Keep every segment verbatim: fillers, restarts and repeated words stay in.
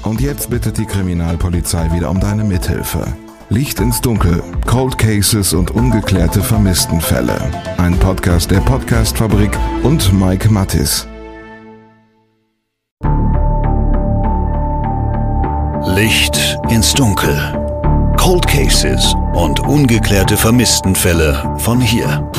Und jetzt bittet die Kriminalpolizei wieder um deine Mithilfe. Licht ins Dunkel, Cold Cases und ungeklärte Vermisstenfälle. Ein Podcast der Podcast-Fabrik und Mike Mattis. Licht ins Dunkel. Cold Cases und ungeklärte Vermisstenfälle von hier.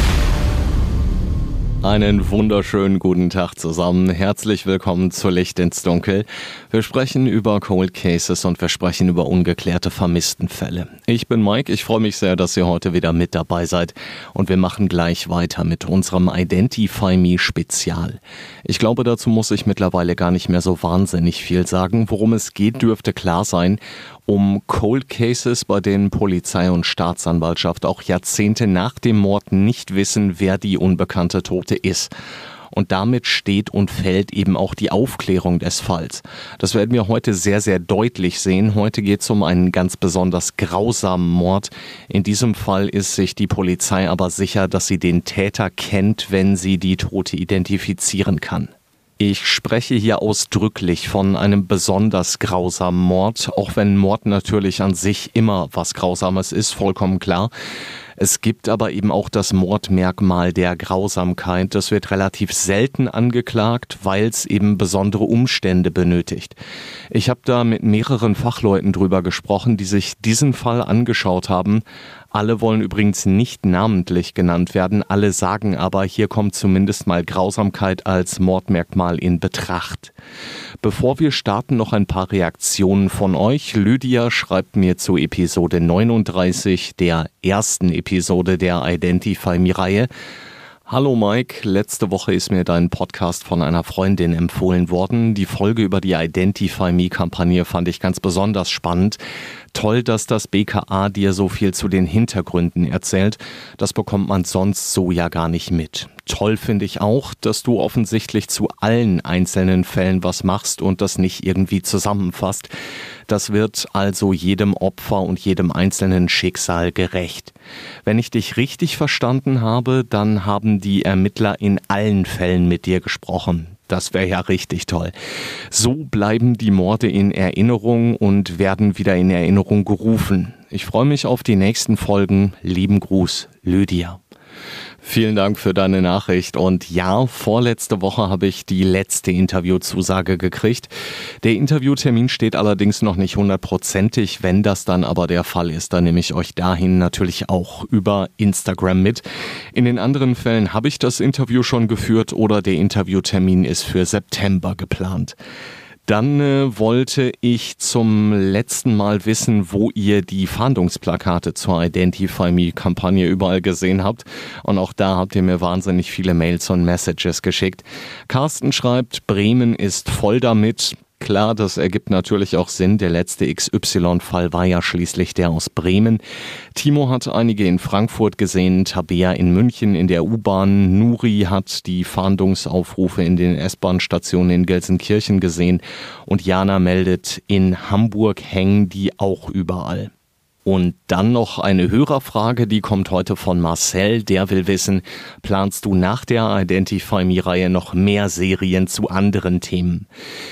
Einen wunderschönen guten Tag zusammen. Herzlich willkommen zu Licht ins Dunkel. Wir sprechen über Cold Cases und wir sprechen über ungeklärte Vermisstenfälle. Ich bin Mike, ich freue mich sehr, dass ihr heute wieder mit dabei seid. Und wir machen gleich weiter mit unserem Identify Me Spezial. Ich glaube, dazu muss ich mittlerweile gar nicht mehr so wahnsinnig viel sagen. Worum es geht, dürfte klar sein. Um Cold Cases, bei denen Polizei und Staatsanwaltschaft auch Jahrzehnte nach dem Mord nicht wissen, wer die unbekannte Tote ist. Und damit steht und fällt eben auch die Aufklärung des Falls. Das werden wir heute sehr, sehr deutlich sehen. Heute geht es um einen ganz besonders grausamen Mord. In diesem Fall ist sich die Polizei aber sicher, dass sie den Täter kennt, wenn sie die Tote identifizieren kann. Ich spreche hier ausdrücklich von einem besonders grausamen Mord, auch wenn Mord natürlich an sich immer was Grausames ist, vollkommen klar. Es gibt aber eben auch das Mordmerkmal der Grausamkeit. Das wird relativ selten angeklagt, weil es eben besondere Umstände benötigt. Ich habe da mit mehreren Fachleuten drüber gesprochen, die sich diesen Fall angeschaut haben. Alle wollen übrigens nicht namentlich genannt werden, alle sagen aber, hier kommt zumindest mal Grausamkeit als Mordmerkmal in Betracht. Bevor wir starten, noch ein paar Reaktionen von euch. Lydia schreibt mir zu Episode neununddreißig, der ersten Episode der Identify Me-Reihe. Hallo Mike, letzte Woche ist mir dein Podcast von einer Freundin empfohlen worden. Die Folge über die Identify Me-Kampagne fand ich ganz besonders spannend. Toll, dass das B K A dir so viel zu den Hintergründen erzählt. Das bekommt man sonst so ja gar nicht mit. Toll finde ich auch, dass du offensichtlich zu allen einzelnen Fällen was machst und das nicht irgendwie zusammenfasst. Das wird also jedem Opfer und jedem einzelnen Schicksal gerecht. Wenn ich dich richtig verstanden habe, dann haben die Ermittler in allen Fällen mit dir gesprochen. Das wäre ja richtig toll. So bleiben die Morde in Erinnerung und werden wieder in Erinnerung gerufen. Ich freue mich auf die nächsten Folgen. Lieben Gruß, Lydia. Vielen Dank für deine Nachricht und ja, vorletzte Woche habe ich die letzte Interviewzusage gekriegt. Der Interviewtermin steht allerdings noch nicht hundertprozentig. Wenn das dann aber der Fall ist, dann nehme ich euch dahin natürlich auch über Instagram mit. In den anderen Fällen habe ich das Interview schon geführt oder der Interviewtermin ist für September geplant. Dann äh, wollte ich zum letzten Mal wissen, wo ihr die Fahndungsplakate zur Identify Me-Kampagne überall gesehen habt. Und auch da habt ihr mir wahnsinnig viele Mails und Messages geschickt. Carsten schreibt, Bremen ist voll damit. Klar, das ergibt natürlich auch Sinn. Der letzte X Y-Fall war ja schließlich der aus Bremen. Timo hat einige in Frankfurt gesehen, Tabea in München in der U-Bahn. Nuri hat die Fahndungsaufrufe in den S-Bahn-Stationen in Gelsenkirchen gesehen. Und Jana meldet, in Hamburg hängen die auch überall. Und dann noch eine Hörerfrage, die kommt heute von Marcel. Der will wissen, planst du nach der Identify Me-Reihe noch mehr Serien zu anderen Themen?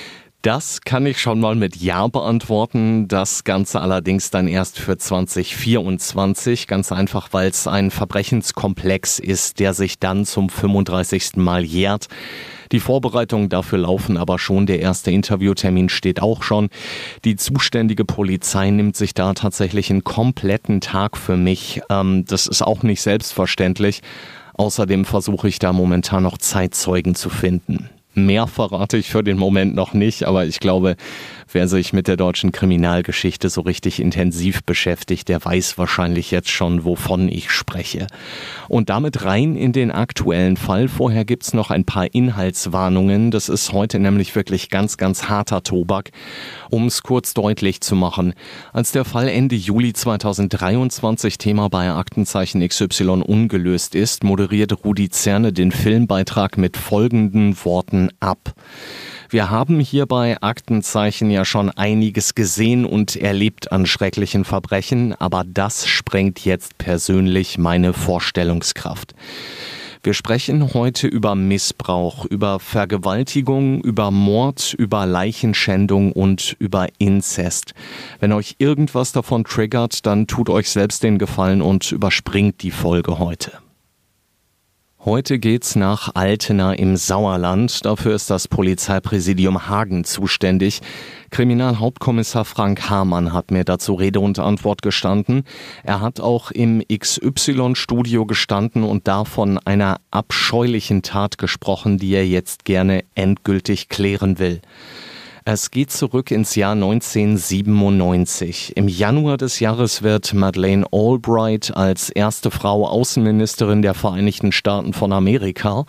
Das kann ich schon mal mit Ja beantworten, das Ganze allerdings dann erst für zwanzig vierundzwanzig, ganz einfach, weil es ein Verbrechenskomplex ist, der sich dann zum fünfunddreißigsten Mal jährt. Die Vorbereitungen dafür laufen aber schon, der erste Interviewtermin steht auch schon. Die zuständige Polizei nimmt sich da tatsächlich einen kompletten Tag für mich. Ähm, das ist auch nicht selbstverständlich. Außerdem versuche ich da momentan noch Zeitzeugen zu finden. Mehr verrate ich für den Moment noch nicht, aber ich glaube, wer sich mit der deutschen Kriminalgeschichte so richtig intensiv beschäftigt, der weiß wahrscheinlich jetzt schon, wovon ich spreche. Und damit rein in den aktuellen Fall. Vorher gibt's noch ein paar Inhaltswarnungen. Das ist heute nämlich wirklich ganz, ganz harter Tobak. Um es kurz deutlich zu machen. Als der Fall Ende Juli zweitausenddreiundzwanzig Thema bei Aktenzeichen X Y ungelöst ist, moderiert Rudi Zerne den Filmbeitrag mit folgenden Worten ab. Wir haben hier bei Aktenzeichen ja schon einiges gesehen und erlebt an schrecklichen Verbrechen, aber das sprengt jetzt persönlich meine Vorstellungskraft. Wir sprechen heute über Missbrauch, über Vergewaltigung, über Mord, über Leichenschändung und über Inzest. Wenn euch irgendwas davon triggert, dann tut euch selbst den Gefallen und überspringt die Folge heute. Heute geht's nach Altena im Sauerland. Dafür ist das Polizeipräsidium Hagen zuständig. Kriminalhauptkommissar Frank Hamann hat mir dazu Rede und Antwort gestanden. Er hat auch im X Y-Studio gestanden und da von einer abscheulichen Tat gesprochen, die er jetzt gerne endgültig klären will. Es geht zurück ins Jahr neunzehnhundertsiebenundneunzig. Im Januar des Jahres wird Madeleine Albright als erste Frau Außenministerin der Vereinigten Staaten von Amerika.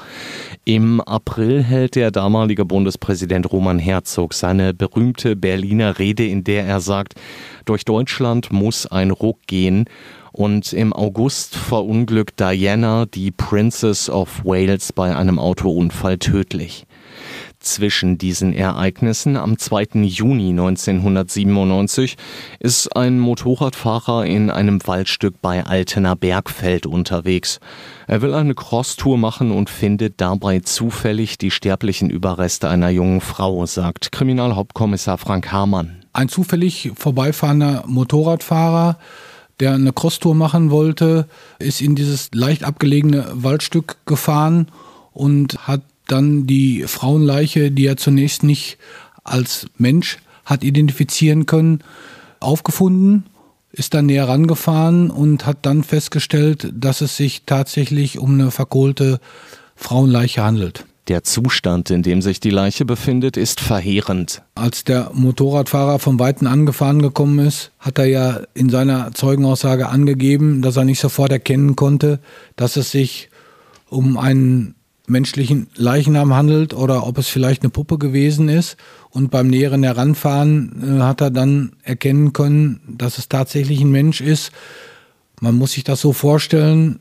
Im April hält der damalige Bundespräsident Roman Herzog seine berühmte Berliner Rede, in der er sagt, durch Deutschland muss ein Ruck gehen. Und im August verunglückt Diana, die Princess of Wales, bei einem Autounfall tödlich. Zwischen diesen Ereignissen am zweiten Juni neunzehnhundertsiebenundneunzig ist ein Motorradfahrer in einem Waldstück bei Altena Bergfeld unterwegs. Er will eine Crosstour machen und findet dabei zufällig die sterblichen Überreste einer jungen Frau, sagt Kriminalhauptkommissar Frank Hamann. Ein zufällig vorbeifahrender Motorradfahrer, der eine Crosstour machen wollte, ist in dieses leicht abgelegene Waldstück gefahren und hat dann die Frauenleiche, die er zunächst nicht als Mensch hat identifizieren können, aufgefunden, ist dann näher rangefahren und hat dann festgestellt, dass es sich tatsächlich um eine verkohlte Frauenleiche handelt. Der Zustand, in dem sich die Leiche befindet, ist verheerend. Als der Motorradfahrer vom Weiten angefahren gekommen ist, hat er ja in seiner Zeugenaussage angegeben, dass er nicht sofort erkennen konnte, dass es sich um einen menschlichen Leichnam handelt oder ob es vielleicht eine Puppe gewesen ist. Und beim näheren Heranfahren äh, hat er dann erkennen können, dass es tatsächlich ein Mensch ist. Man muss sich das so vorstellen,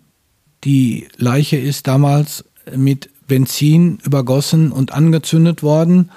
die Leiche ist damals mit Benzin übergossen und angezündet worden.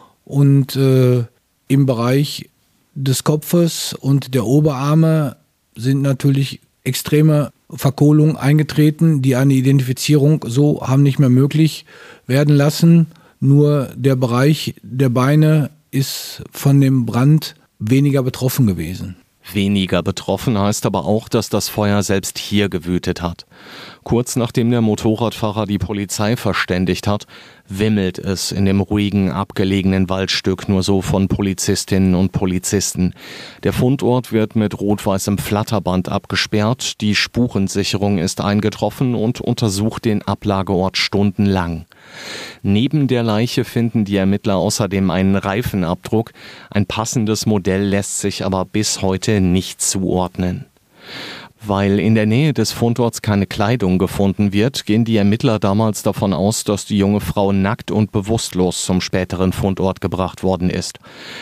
Und äh, im Bereich des Kopfes und der Oberarme sind natürlich extreme Verkohlung eingetreten, die eine Identifizierung so haben nicht mehr möglich werden lassen. Nur der Bereich der Beine ist von dem Brand weniger betroffen gewesen. Weniger betroffen heißt aber auch, dass das Feuer selbst hier gewütet hat. Kurz nachdem der Motorradfahrer die Polizei verständigt hat, wimmelt es in dem ruhigen, abgelegenen Waldstück nur so von Polizistinnen und Polizisten. Der Fundort wird mit rot-weißem Flatterband abgesperrt, die Spurensicherung ist eingetroffen und untersucht den Ablageort stundenlang. Neben der Leiche finden die Ermittler außerdem einen Reifenabdruck. Ein passendes Modell lässt sich aber bis heute nicht zuordnen. Weil in der Nähe des Fundorts keine Kleidung gefunden wird, gehen die Ermittler damals davon aus, dass die junge Frau nackt und bewusstlos zum späteren Fundort gebracht worden ist.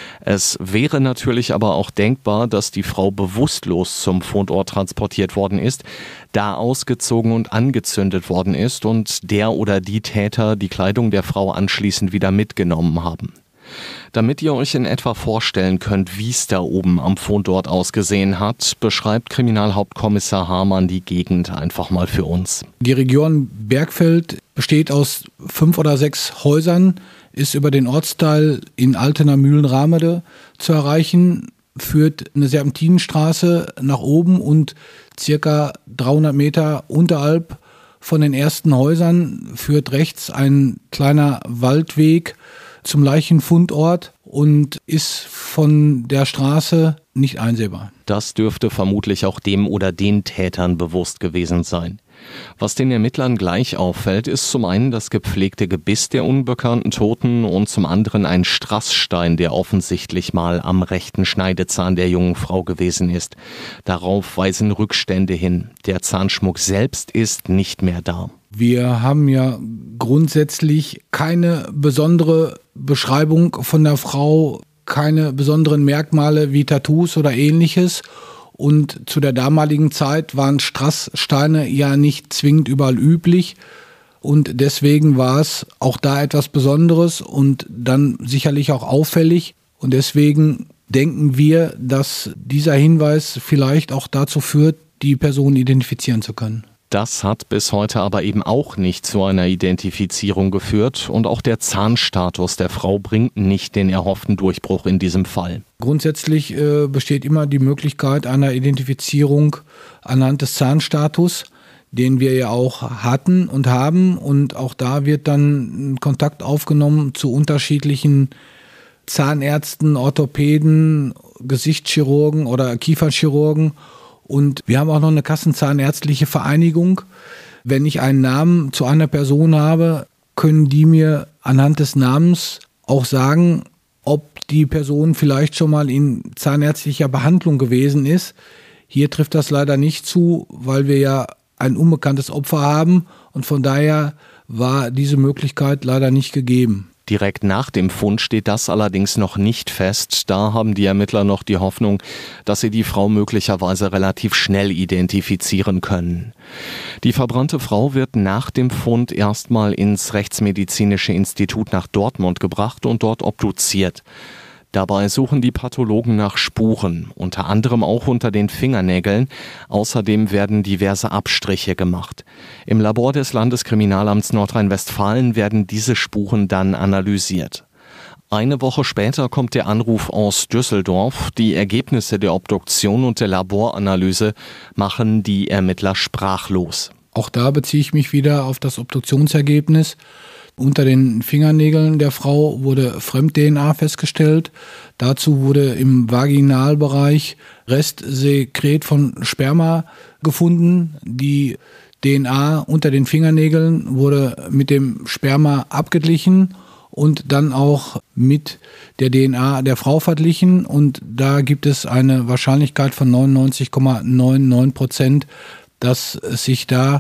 Es wäre natürlich aber auch denkbar, dass die Frau bewusstlos zum Fundort transportiert worden ist, da ausgezogen und angezündet worden ist und der oder die Täter die Kleidung der Frau anschließend wieder mitgenommen haben. Damit ihr euch in etwa vorstellen könnt, wie es da oben am Fundort ausgesehen hat, beschreibt Kriminalhauptkommissar Hamann die Gegend einfach mal für uns. Die Region Bergfeld besteht aus fünf oder sechs Häusern, ist über den Ortsteil in Altena-Mühlen-Ramede zu erreichen, führt eine Serpentinenstraße nach oben und circa dreihundert Meter unterhalb von den ersten Häusern führt rechts ein kleiner Waldweg zum Leichenfundort und ist von der Straße nicht einsehbar. Das dürfte vermutlich auch dem oder den Tätern bewusst gewesen sein. Was den Ermittlern gleich auffällt, ist zum einen das gepflegte Gebiss der unbekannten Toten und zum anderen ein Strassstein, der offensichtlich mal am rechten Schneidezahn der jungen Frau gewesen ist. Darauf weisen Rückstände hin. Der Zahnschmuck selbst ist nicht mehr da. Wir haben ja grundsätzlich keine besondere Beschreibung von der Frau, keine besonderen Merkmale wie Tattoos oder ähnliches. Und zu der damaligen Zeit waren Strasssteine ja nicht zwingend überall üblich. Und deswegen war es auch da etwas Besonderes und dann sicherlich auch auffällig. Und deswegen denken wir, dass dieser Hinweis vielleicht auch dazu führt, die Person identifizieren zu können. Das hat bis heute aber eben auch nicht zu einer Identifizierung geführt und auch der Zahnstatus der Frau bringt nicht den erhofften Durchbruch in diesem Fall. Grundsätzlich äh, besteht immer die Möglichkeit einer Identifizierung anhand des Zahnstatus, den wir ja auch hatten und haben, und auch da wird dann Kontakt aufgenommen zu unterschiedlichen Zahnärzten, Orthopäden, Gesichtschirurgen oder Kieferchirurgen. Und wir haben auch noch eine Kassenzahnärztliche Vereinigung. Wenn ich einen Namen zu einer Person habe, können die mir anhand des Namens auch sagen, ob die Person vielleicht schon mal in zahnärztlicher Behandlung gewesen ist. Hier trifft das leider nicht zu, weil wir ja ein unbekanntes Opfer haben und von daher war diese Möglichkeit leider nicht gegeben. Direkt nach dem Fund steht das allerdings noch nicht fest. Da haben die Ermittler noch die Hoffnung, dass sie die Frau möglicherweise relativ schnell identifizieren können. Die verbrannte Frau wird nach dem Fund erstmal ins Rechtsmedizinische Institut nach Dortmund gebracht und dort obduziert. Dabei suchen die Pathologen nach Spuren, unter anderem auch unter den Fingernägeln. Außerdem werden diverse Abstriche gemacht. Im Labor des Landeskriminalamts Nordrhein-Westfalen werden diese Spuren dann analysiert. Eine Woche später kommt der Anruf aus Düsseldorf. Die Ergebnisse der Obduktion und der Laboranalyse machen die Ermittler sprachlos. Auch da beziehe ich mich wieder auf das Obduktionsergebnis. Unter den Fingernägeln der Frau wurde Fremd-D N A festgestellt. Dazu wurde im Vaginalbereich Restsekret von Sperma gefunden. Die D N A unter den Fingernägeln wurde mit dem Sperma abgeglichen und dann auch mit der D N A der Frau verglichen. Und da gibt es eine Wahrscheinlichkeit von neunundneunzig Komma neunundneunzig Prozent, dass es sich da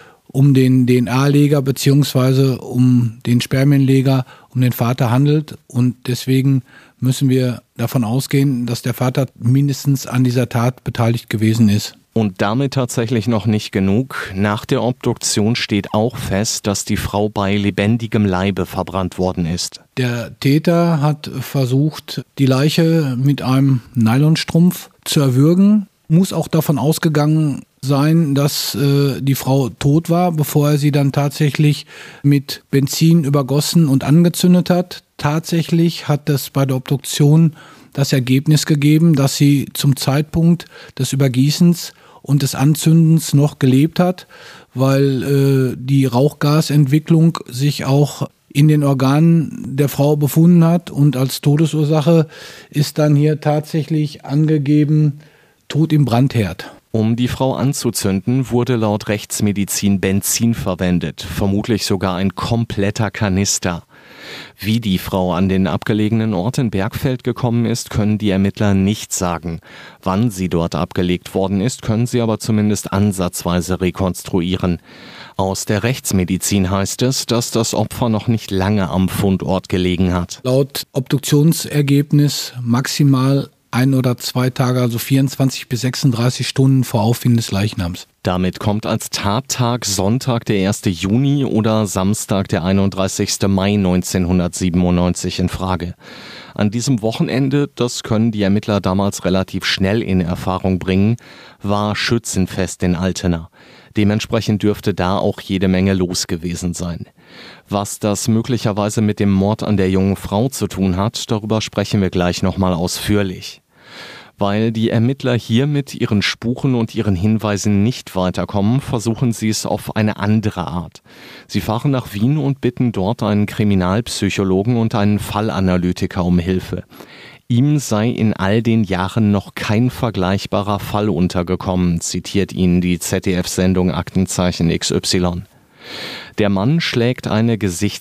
um den D N A-Leger bzw. um den Spermienleger, um den Vater handelt. Und deswegen müssen wir davon ausgehen, dass der Vater mindestens an dieser Tat beteiligt gewesen ist. Und damit tatsächlich noch nicht genug. Nach der Obduktion steht auch fest, dass die Frau bei lebendigem Leibe verbrannt worden ist. Der Täter hat versucht, die Leiche mit einem Nylonstrumpf zu erwürgen. Muss auch davon ausgegangen sein, dass äh, die Frau tot war, bevor er sie dann tatsächlich mit Benzin übergossen und angezündet hat. Tatsächlich hat es bei der Obduktion das Ergebnis gegeben, dass sie zum Zeitpunkt des Übergießens und des Anzündens noch gelebt hat, weil äh, die Rauchgasentwicklung sich auch in den Organen der Frau befunden hat und als Todesursache ist dann hier tatsächlich angegeben, Tod im Brandherd. Um die Frau anzuzünden, wurde laut Rechtsmedizin Benzin verwendet, vermutlich sogar ein kompletter Kanister. Wie die Frau an den abgelegenen Ort in Bergfeld gekommen ist, können die Ermittler nicht sagen. Wann sie dort abgelegt worden ist, können sie aber zumindest ansatzweise rekonstruieren. Aus der Rechtsmedizin heißt es, dass das Opfer noch nicht lange am Fundort gelegen hat. Laut Obduktionsergebnis maximal ein oder zwei Tage, also vierundzwanzig bis sechsunddreißig Stunden vor Auffinden des Leichnams. Damit kommt als Tattag Sonntag der erste Juni oder Samstag der einunddreißigste Mai neunzehnhundertsiebenundneunzig in Frage. An diesem Wochenende, das können die Ermittler damals relativ schnell in Erfahrung bringen, war Schützenfest in Altena. Dementsprechend dürfte da auch jede Menge los gewesen sein. Was das möglicherweise mit dem Mord an der jungen Frau zu tun hat, darüber sprechen wir gleich nochmal ausführlich. Weil die Ermittler hier mit ihren Spuren und ihren Hinweisen nicht weiterkommen, versuchen sie es auf eine andere Art. Sie fahren nach Wien und bitten dort einen Kriminalpsychologen und einen Fallanalytiker um Hilfe. Ihm sei in all den Jahren noch kein vergleichbarer Fall untergekommen, zitiert ihn die Z D F-Sendung Aktenzeichen X Y. Der Mann schlägt eine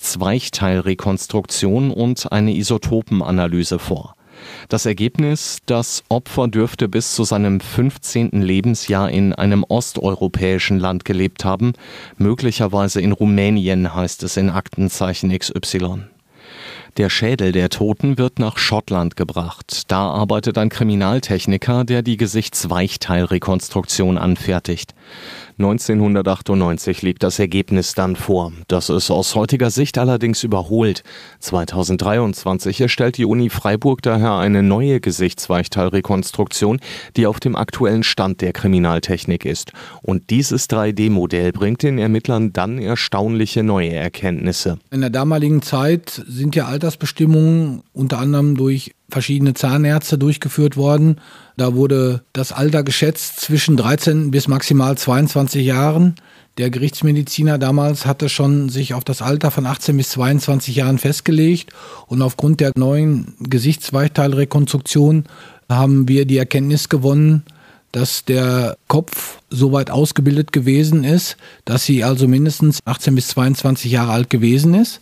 Gesichtsweichteilrekonstruktion und eine Isotopenanalyse vor. Das Ergebnis, das Opfer dürfte bis zu seinem fünfzehnten Lebensjahr in einem osteuropäischen Land gelebt haben, möglicherweise in Rumänien, heißt es in Aktenzeichen X Y. Der Schädel der Toten wird nach Schottland gebracht. Da arbeitet ein Kriminaltechniker, der die Gesichtsweichteilrekonstruktion anfertigt. neunzehnhundertachtundneunzig liegt das Ergebnis dann vor. Das ist aus heutiger Sicht allerdings überholt. zweitausenddreiundzwanzig erstellt die Uni Freiburg daher eine neue Gesichtsweichteilrekonstruktion, die auf dem aktuellen Stand der Kriminaltechnik ist. Und dieses drei D Modell bringt den Ermittlern dann erstaunliche neue Erkenntnisse. In der damaligen Zeit sind ja Altersbestimmungen unter anderem durch verschiedene Zahnärzte durchgeführt worden. Da wurde das Alter geschätzt zwischen dreizehn bis maximal zweiundzwanzig Jahren. Der Gerichtsmediziner damals hatte schon sich auf das Alter von achtzehn bis zweiundzwanzig Jahren festgelegt. Und aufgrund der neuen Gesichtsweichteilrekonstruktion haben wir die Erkenntnis gewonnen, dass der Kopf so weit ausgebildet gewesen ist, dass sie also mindestens achtzehn bis zweiundzwanzig Jahre alt gewesen ist.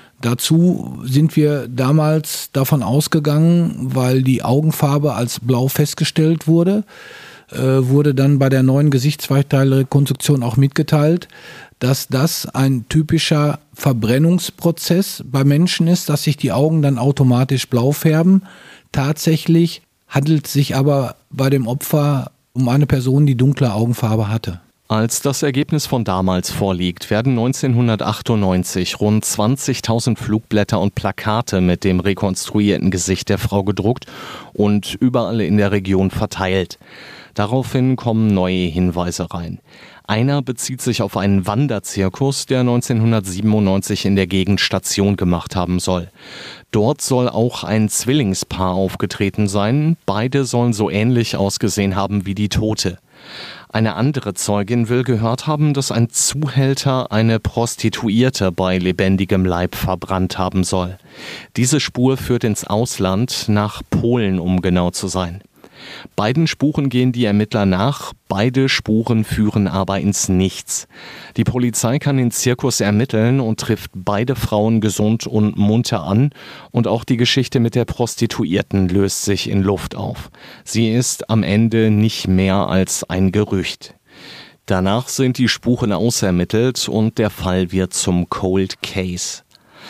Dazu sind wir damals davon ausgegangen, weil die Augenfarbe als blau festgestellt wurde, äh, wurde dann bei der neuen Gesichtsweichteilrekonstruktion auch mitgeteilt, dass das ein typischer Verbrennungsprozess bei Menschen ist, dass sich die Augen dann automatisch blau färben. Tatsächlich handelt es sich aber bei dem Opfer um eine Person, die dunkle Augenfarbe hatte. Als das Ergebnis von damals vorliegt, werden neunzehnhundertachtundneunzig rund zwanzigtausend Flugblätter und Plakate mit dem rekonstruierten Gesicht der Frau gedruckt und überall in der Region verteilt. Daraufhin kommen neue Hinweise rein. Einer bezieht sich auf einen Wanderzirkus, der neunzehnhundertsiebenundneunzig in der Gegend Station gemacht haben soll. Dort soll auch ein Zwillingspaar aufgetreten sein. Beide sollen so ähnlich ausgesehen haben wie die Tote. Eine andere Zeugin will gehört haben, dass ein Zuhälter eine Prostituierte bei lebendigem Leib verbrannt haben soll. Diese Spur führt ins Ausland, nach Polen, um genau zu sein. Beiden Spuren gehen die Ermittler nach, beide Spuren führen aber ins Nichts. Die Polizei kann den Zirkus ermitteln und trifft beide Frauen gesund und munter an, und auch die Geschichte mit der Prostituierten löst sich in Luft auf. Sie ist am Ende nicht mehr als ein Gerücht. Danach sind die Spuren ausermittelt und der Fall wird zum Cold Case.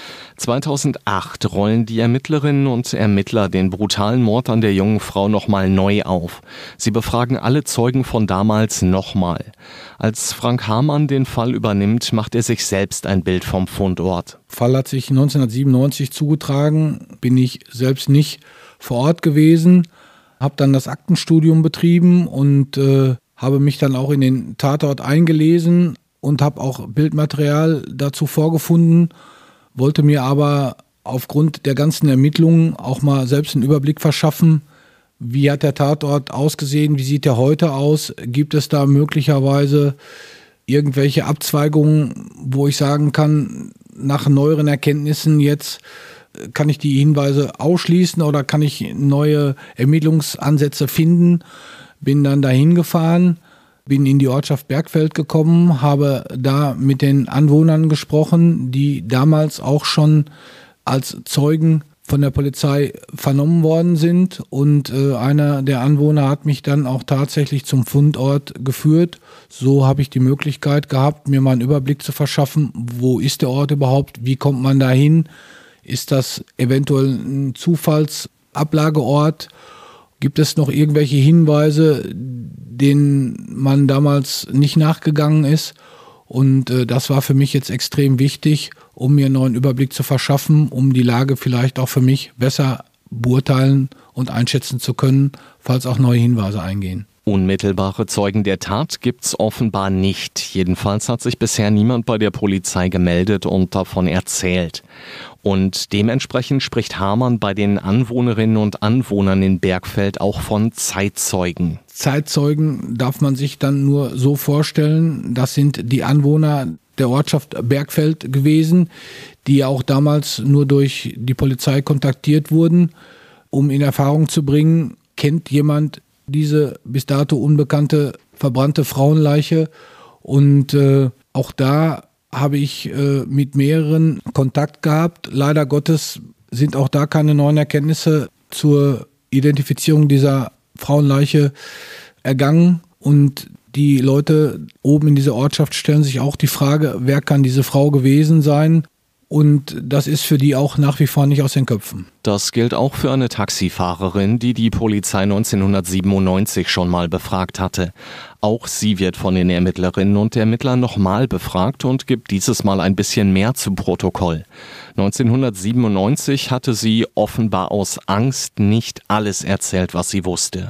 zweitausendacht rollen die Ermittlerinnen und Ermittler den brutalen Mord an der jungen Frau nochmal neu auf. Sie befragen alle Zeugen von damals nochmal. Als Frank Hamann den Fall übernimmt, macht er sich selbst ein Bild vom Fundort. Der Fall hat sich neunzehnhundertsiebenundneunzig zugetragen, bin ich selbst nicht vor Ort gewesen, habe dann das Aktenstudium betrieben und äh, habe mich dann auch in den Tatort eingelesen und habe auch Bildmaterial dazu vorgefunden, wollte mir aber aufgrund der ganzen Ermittlungen auch mal selbst einen Überblick verschaffen, wie hat der Tatort ausgesehen, wie sieht der heute aus, gibt es da möglicherweise irgendwelche Abzweigungen, wo ich sagen kann, nach neueren Erkenntnissen jetzt kann ich die Hinweise ausschließen oder kann ich neue Ermittlungsansätze finden. Bin dann dahin gefahren, bin in die Ortschaft Bergfeld gekommen, habe da mit den Anwohnern gesprochen, die damals auch schon als Zeugen von der Polizei vernommen worden sind. Und äh, einer der Anwohner hat mich dann auch tatsächlich zum Fundort geführt. So habe ich die Möglichkeit gehabt, mir mal einen Überblick zu verschaffen, wo ist der Ort überhaupt, wie kommt man da hin, ist das eventuell ein Zufallsablageort, gibt es noch irgendwelche Hinweise, denen man damals nicht nachgegangen ist. Und äh, das war für mich jetzt extrem wichtig, um mir einen neuen Überblick zu verschaffen, um die Lage vielleicht auch für mich besser beurteilen und einschätzen zu können, falls auch neue Hinweise eingehen. Unmittelbare Zeugen der Tat gibt's offenbar nicht. Jedenfalls hat sich bisher niemand bei der Polizei gemeldet und davon erzählt. Und dementsprechend spricht Hamann bei den Anwohnerinnen und Anwohnern in Bergfeld auch von Zeitzeugen. Zeitzeugen darf man sich dann nur so vorstellen, das sind die Anwohner der Ortschaft Bergfeld gewesen, die auch damals nur durch die Polizei kontaktiert wurden, um in Erfahrung zu bringen, kennt jemand diese bis dato unbekannte verbrannte Frauenleiche. Und äh, auch da habe ich äh, mit mehreren Kontakt gehabt. Leider Gottes sind auch da keine neuen Erkenntnisse zur Identifizierung dieser Frauenleiche ergangen. Und die Leute oben in dieser Ortschaft stellen sich auch die Frage, wer kann diese Frau gewesen sein? Und das ist für die auch nach wie vor nicht aus den Köpfen. Das gilt auch für eine Taxifahrerin, die die Polizei neunzehnhundertsiebenundneunzig schon mal befragt hatte. Auch sie wird von den Ermittlerinnen und Ermittlern nochmal befragt und gibt dieses Mal ein bisschen mehr zu Protokoll. neunzehnhundertsiebenundneunzig hatte sie offenbar aus Angst nicht alles erzählt, was sie wusste.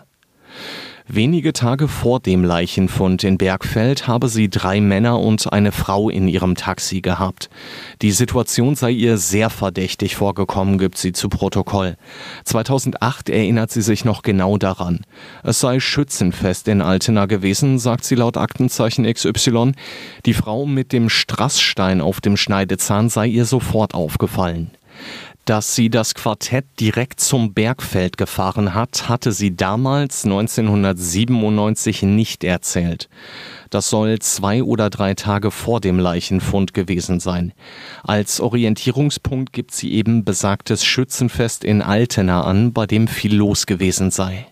Wenige Tage vor dem Leichenfund in Bergfeld habe sie drei Männer und eine Frau in ihrem Taxi gehabt. Die Situation sei ihr sehr verdächtig vorgekommen, gibt sie zu Protokoll. zweitausendacht erinnert sie sich noch genau daran. Es sei Schützenfest in Altena gewesen, sagt sie laut Aktenzeichen X Y. Die Frau mit dem Strassstein auf dem Schneidezahn sei ihr sofort aufgefallen. Dass sie das Quartett direkt zum Bergfeld gefahren hat, hatte sie damals neunzehnhundertsiebenundneunzig nicht erzählt. Das soll zwei oder drei Tage vor dem Leichenfund gewesen sein. Als Orientierungspunkt gibt sie eben besagtes Schützenfest in Altena an, bei dem viel los gewesen sei.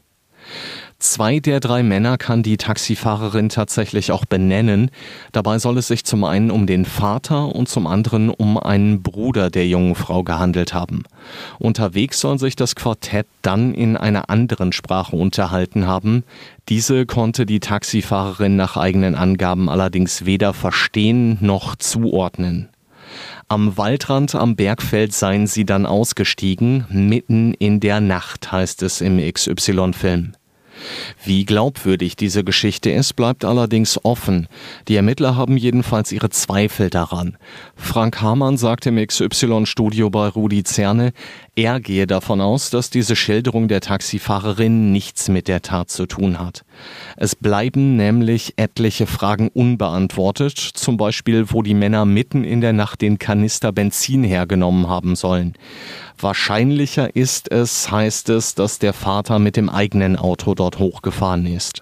Zwei der drei Männer kann die Taxifahrerin tatsächlich auch benennen. Dabei soll es sich zum einen um den Vater und zum anderen um einen Bruder der jungen Frau gehandelt haben. Unterwegs soll sich das Quartett dann in einer anderen Sprache unterhalten haben. Diese konnte die Taxifahrerin nach eigenen Angaben allerdings weder verstehen noch zuordnen. Am Waldrand am Bergfeld seien sie dann ausgestiegen, mitten in der Nacht, heißt es im X Y-Film. Wie glaubwürdig diese Geschichte ist, bleibt allerdings offen. Die Ermittler haben jedenfalls ihre Zweifel daran. Frank Hamann sagt im X Y-Studio bei Rudi Zerne, er gehe davon aus, dass diese Schilderung der Taxifahrerin nichts mit der Tat zu tun hat. Es bleiben nämlich etliche Fragen unbeantwortet, zum Beispiel, wo die Männer mitten in der Nacht den Kanister Benzin hergenommen haben sollen. Wahrscheinlicher ist es, heißt es, dass der Vater mit dem eigenen Auto dort hochgefahren ist.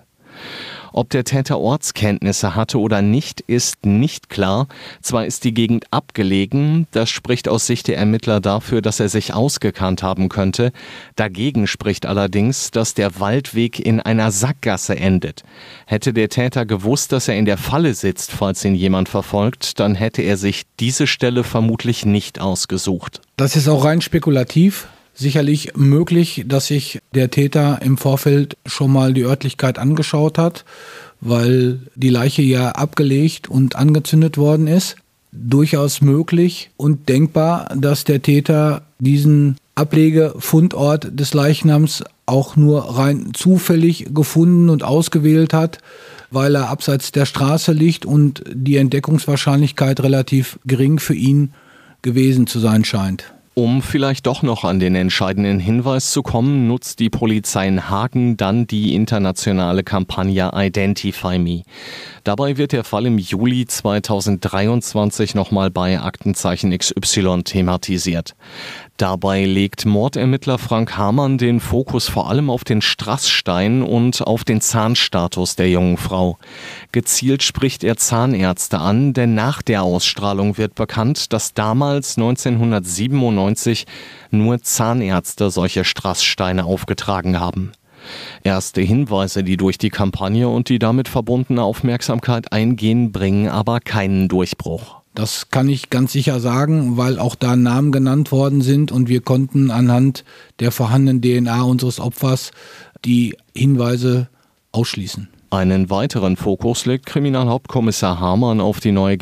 Ob der Täter Ortskenntnisse hatte oder nicht, ist nicht klar. Zwar ist die Gegend abgelegen, das spricht aus Sicht der Ermittler dafür, dass er sich ausgekannt haben könnte. Dagegen spricht allerdings, dass der Waldweg in einer Sackgasse endet. Hätte der Täter gewusst, dass er in der Falle sitzt, falls ihn jemand verfolgt, dann hätte er sich diese Stelle vermutlich nicht ausgesucht. Das ist auch rein spekulativ. Sicherlich möglich, dass sich der Täter im Vorfeld schon mal die Örtlichkeit angeschaut hat, weil die Leiche ja abgelegt und angezündet worden ist. Durchaus möglich und denkbar, dass der Täter diesen Ablegefundort des Leichnams auch nur rein zufällig gefunden und ausgewählt hat, weil er abseits der Straße liegt und die Entdeckungswahrscheinlichkeit relativ gering für ihn gewesen zu sein scheint. Um vielleicht doch noch an den entscheidenden Hinweis zu kommen, nutzt die Polizei in Hagen dann die internationale Kampagne Identify Me. Dabei wird der Fall im Juli zweitausenddreiundzwanzig nochmal bei Aktenzeichen X Y thematisiert. Dabei legt Mordermittler Frank Hamann den Fokus vor allem auf den Strassstein und auf den Zahnstatus der jungen Frau. Gezielt spricht er Zahnärzte an, denn nach der Ausstrahlung wird bekannt, dass damals neunzehnhundertsiebenundneunzig nur Zahnärzte solche Strasssteine aufgetragen haben. Erste Hinweise, die durch die Kampagne und die damit verbundene Aufmerksamkeit eingehen, bringen aber keinen Durchbruch. Das kann ich ganz sicher sagen, weil auch da Namen genannt worden sind und wir konnten anhand der vorhandenen D N A unseres Opfers die Hinweise ausschließen. Einen weiteren Fokus legt Kriminalhauptkommissar Hamann auf die neue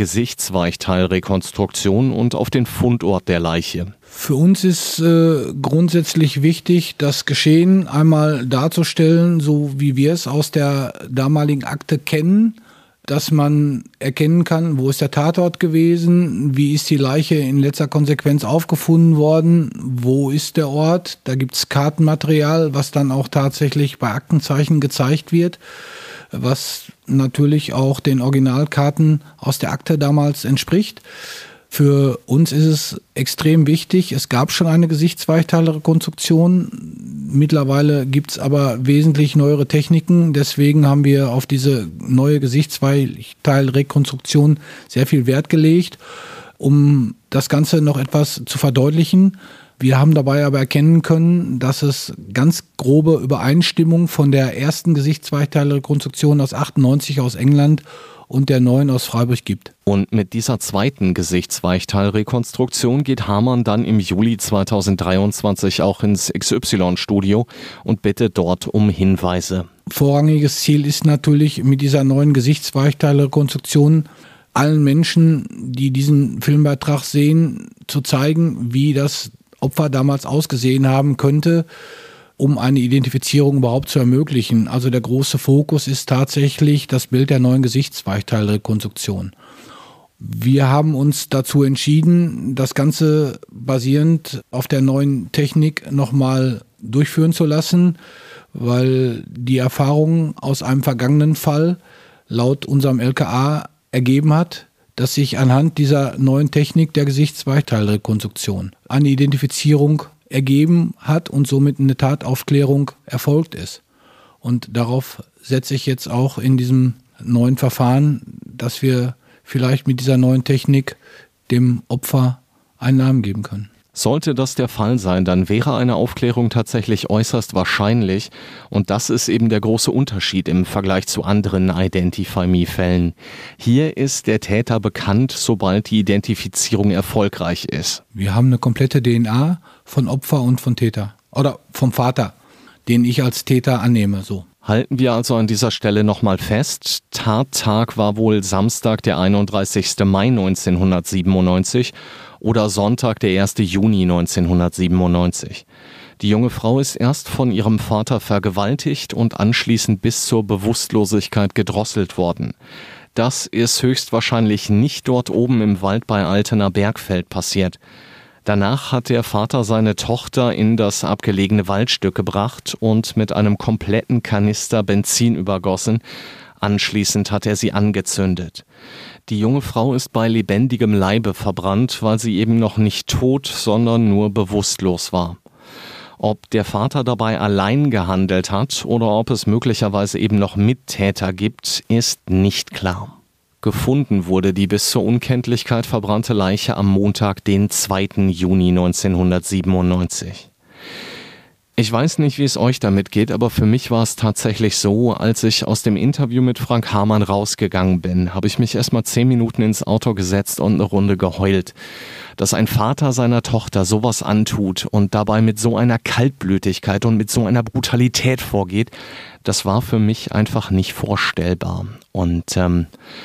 Gesichtsweichteilrekonstruktion und auf den Fundort der Leiche. Für uns ist äh, grundsätzlich wichtig, das Geschehen einmal darzustellen, so wie wir es aus der damaligen Akte kennen, dass man erkennen kann, wo ist der Tatort gewesen, wie ist die Leiche in letzter Konsequenz aufgefunden worden, wo ist der Ort. Da gibt es Kartenmaterial, was dann auch tatsächlich bei Aktenzeichen gezeigt wird, was natürlich auch den Originalkarten aus der Akte damals entspricht. Für uns ist es extrem wichtig. Es gab schon eine Gesichtsweichteilrekonstruktion. Mittlerweile gibt es aber wesentlich neuere Techniken. Deswegen haben wir auf diese neue Gesichtsweichteilrekonstruktion sehr viel Wert gelegt, um das Ganze noch etwas zu verdeutlichen. Wir haben dabei aber erkennen können, dass es ganz grobe Übereinstimmung von der ersten Gesichtsweichteilrekonstruktion aus achtundneunzig aus England und der neuen aus Freiburg gibt. Und mit dieser zweiten Gesichtsweichteilrekonstruktion geht Hamann dann im Juli zweitausenddreiundzwanzig auch ins X Y-Studio und bittet dort um Hinweise. Vorrangiges Ziel ist natürlich mit dieser neuen Gesichtsweichteilrekonstruktion allen Menschen, die diesen Filmbeitrag sehen, zu zeigen, wie das Opfer damals ausgesehen haben könnte, um eine Identifizierung überhaupt zu ermöglichen. Also der große Fokus ist tatsächlich das Bild der neuen Gesichtsweichteilrekonstruktion. Wir haben uns dazu entschieden, das Ganze basierend auf der neuen Technik nochmal durchführen zu lassen, weil die Erfahrung aus einem vergangenen Fall laut unserem L K A ergeben hat, dass sich anhand dieser neuen Technik der Gesichtsweichteilrekonstruktion eine Identifizierung ergeben hat und somit eine Tataufklärung erfolgt ist. Und darauf setze ich jetzt auch in diesem neuen Verfahren, dass wir vielleicht mit dieser neuen Technik dem Opfer einen Namen geben können. Sollte das der Fall sein, dann wäre eine Aufklärung tatsächlich äußerst wahrscheinlich und das ist eben der große Unterschied im Vergleich zu anderen Identify Me-Fällen. Hier ist der Täter bekannt, sobald die Identifizierung erfolgreich ist. Wir haben eine komplette D N A von Opfer und von Täter oder vom Vater, den ich als Täter annehme, so. Halten wir also an dieser Stelle nochmal fest, Tattag war wohl Samstag, der einunddreißigster Mai neunzehnhundertsiebenundneunzig oder Sonntag, der erster Juni neunzehnhundertsiebenundneunzig. Die junge Frau ist erst von ihrem Vater vergewaltigt und anschließend bis zur Bewusstlosigkeit gedrosselt worden. Das ist höchstwahrscheinlich nicht dort oben im Wald bei Altena Bergfeld passiert. Danach hat der Vater seine Tochter in das abgelegene Waldstück gebracht und mit einem kompletten Kanister Benzin übergossen. Anschließend hat er sie angezündet. Die junge Frau ist bei lebendigem Leibe verbrannt, weil sie eben noch nicht tot, sondern nur bewusstlos war. Ob der Vater dabei allein gehandelt hat oder ob es möglicherweise eben noch Mittäter gibt, ist nicht klar. Gefunden wurde die bis zur Unkenntlichkeit verbrannte Leiche am Montag, den zweiter Juni neunzehnhundertsiebenundneunzig. Ich weiß nicht, wie es euch damit geht, aber für mich war es tatsächlich so, als ich aus dem Interview mit Frank Hamann rausgegangen bin, habe ich mich erstmal zehn Minuten ins Auto gesetzt und eine Runde geheult. Dass ein Vater seiner Tochter sowas antut und dabei mit so einer Kaltblütigkeit und mit so einer Brutalität vorgeht, das war für mich einfach nicht vorstellbar. Und ähm,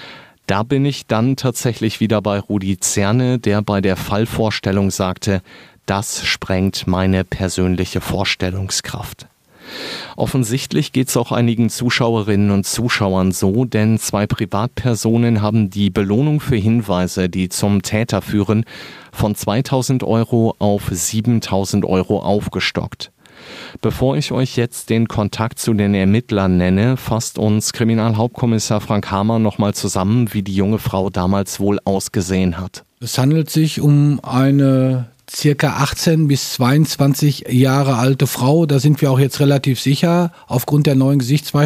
da bin ich dann tatsächlich wieder bei Rudi Zerne, der bei der Fallvorstellung sagte, das sprengt meine persönliche Vorstellungskraft. Offensichtlich geht es auch einigen Zuschauerinnen und Zuschauern so, denn zwei Privatpersonen haben die Belohnung für Hinweise, die zum Täter führen, von zweitausend Euro auf siebentausend Euro aufgestockt. Bevor ich euch jetzt den Kontakt zu den Ermittlern nenne, fasst uns Kriminalhauptkommissar Frank Hamann nochmal zusammen, wie die junge Frau damals wohl ausgesehen hat. Es handelt sich um eine circa achtzehn bis zweiundzwanzig Jahre alte Frau. Da sind wir auch jetzt relativ sicher. Aufgrund der neuen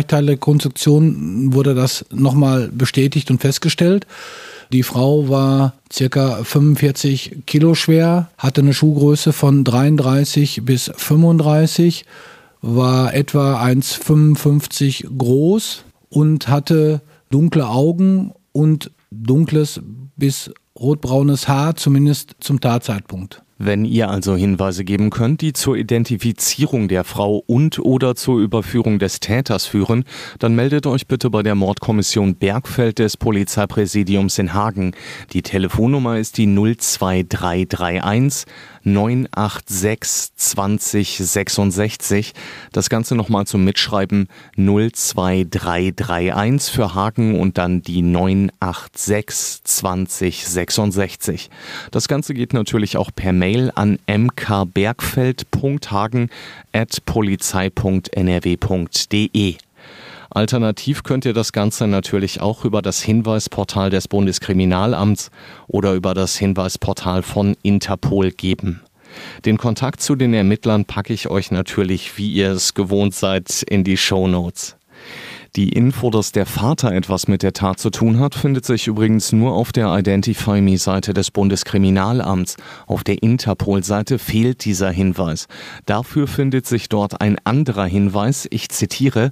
Gesichtsweichteilrekonstruktion wurde das nochmal bestätigt und festgestellt. Die Frau war circa fünfundvierzig Kilo schwer, hatte eine Schuhgröße von dreiunddreißig bis fünfunddreißig, war etwa eins Komma fünfundfünfzig groß und hatte dunkle Augen und dunkles bis rotbraunes Haar, zumindest zum Tatzeitpunkt. Wenn ihr also Hinweise geben könnt, die zur Identifizierung der Frau und oder zur Überführung des Täters führen, dann meldet euch bitte bei der Mordkommission Bergfeld des Polizeipräsidiums in Hagen. Die Telefonnummer ist die null zwei drei drei eins neun acht sechs zwanzig sechsundsechzig. Das Ganze nochmal zum Mitschreiben null zwei drei drei eins für Hagen und dann die neun acht sechs zwanzig sechsundsechzig. Das Ganze geht natürlich auch per Mail an m k bergfeld punkt hagen at polizei punkt n r w punkt d e. Alternativ könnt ihr das Ganze natürlich auch über das Hinweisportal des Bundeskriminalamts oder über das Hinweisportal von Interpol geben. Den Kontakt zu den Ermittlern packe ich euch natürlich, wie ihr es gewohnt seid, in die Shownotes. Die Info, dass der Vater etwas mit der Tat zu tun hat, findet sich übrigens nur auf der Identify Me-Seite des Bundeskriminalamts. Auf der Interpol-Seite fehlt dieser Hinweis. Dafür findet sich dort ein anderer Hinweis, ich zitiere,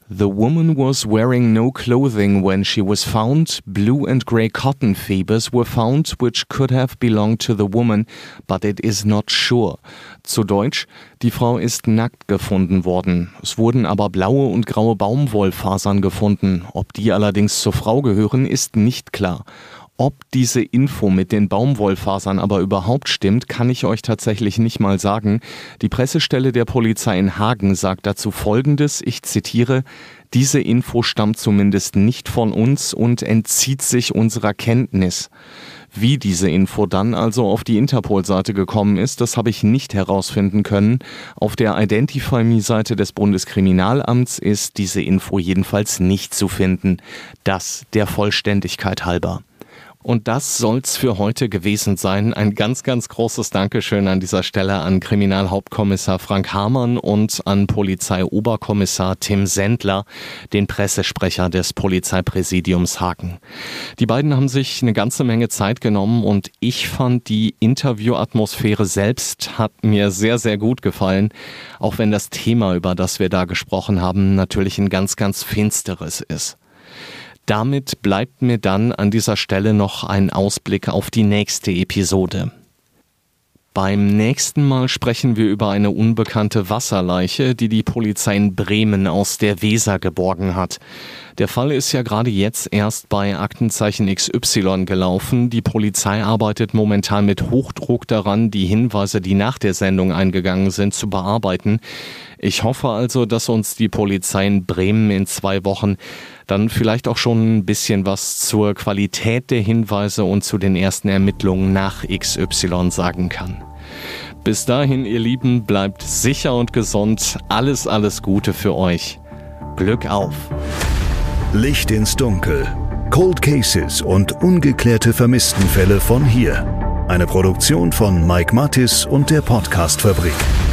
The woman was wearing no clothing when she was found. Blue and grey cotton fibers were found, which could have belonged to the woman, but it is not sure. Zu Deutsch, die Frau ist nackt gefunden worden. Es wurden aber blaue und graue Baumwollfasern gefunden. Ob die allerdings zur Frau gehören, ist nicht klar. Ob diese Info mit den Baumwollfasern aber überhaupt stimmt, kann ich euch tatsächlich nicht mal sagen. Die Pressestelle der Polizei in Hagen sagt dazu Folgendes, ich zitiere: Diese Info stammt zumindest nicht von uns und entzieht sich unserer Kenntnis. Wie diese Info dann also auf die Interpol-Seite gekommen ist, das habe ich nicht herausfinden können. Auf der Identify Me-Seite des Bundeskriminalamts ist diese Info jedenfalls nicht zu finden. Das der Vollständigkeit halber. Und das soll's für heute gewesen sein. Ein ganz, ganz großes Dankeschön an dieser Stelle an Kriminalhauptkommissar Frank Hamann und an Polizeioberkommissar Tim Sendler, den Pressesprecher des Polizeipräsidiums Hagen. Die beiden haben sich eine ganze Menge Zeit genommen und ich fand, die Interviewatmosphäre selbst hat mir sehr, sehr gut gefallen. Auch wenn das Thema, über das wir da gesprochen haben, natürlich ein ganz, ganz finsteres ist. Damit bleibt mir dann an dieser Stelle noch ein Ausblick auf die nächste Episode. Beim nächsten Mal sprechen wir über eine unbekannte Wasserleiche, die die Polizei in Bremen aus der Weser geborgen hat. Der Fall ist ja gerade jetzt erst bei Aktenzeichen X Y gelaufen. Die Polizei arbeitet momentan mit Hochdruck daran, die Hinweise, die nach der Sendung eingegangen sind, zu bearbeiten. Ich hoffe also, dass uns die Polizei in Bremen in zwei Wochen dann vielleicht auch schon ein bisschen was zur Qualität der Hinweise und zu den ersten Ermittlungen nach X Y sagen kann. Bis dahin, ihr Lieben, bleibt sicher und gesund. Alles, alles Gute für euch. Glück auf! Licht ins Dunkel. Cold Cases und ungeklärte Vermisstenfälle von hier. Eine Produktion von Mike Mattis und der Podcast-Fabrik.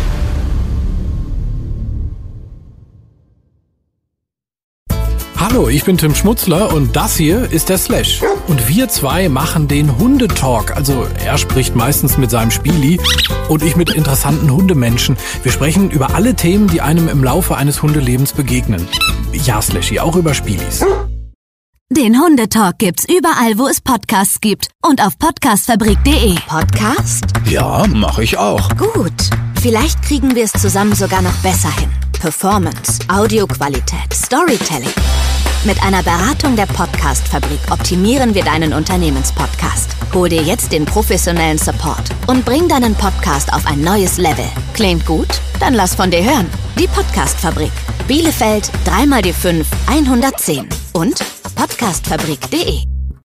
Hallo, ich bin Tim Schmutzler und das hier ist der Slash. Und wir zwei machen den Hundetalk. Also er spricht meistens mit seinem Spieli und ich mit interessanten Hundemenschen. Wir sprechen über alle Themen, die einem im Laufe eines Hundelebens begegnen. Ja, Slashy, auch über Spielis. Den Hundetalk gibt's überall, wo es Podcasts gibt. Und auf podcastfabrik punkt de. Podcast? Ja, mache ich auch. Gut. Vielleicht kriegen wir es zusammen sogar noch besser hin. Performance, Audioqualität, Storytelling. Mit einer Beratung der Podcast-Fabrik optimieren wir deinen Unternehmenspodcast. Hol dir jetzt den professionellen Support und bring deinen Podcast auf ein neues Level. Klingt gut? Dann lass von dir hören. Die Podcast-Fabrik. Bielefeld, drei mal die fünf, hundertzehn. Und podcastfabrik punkt de.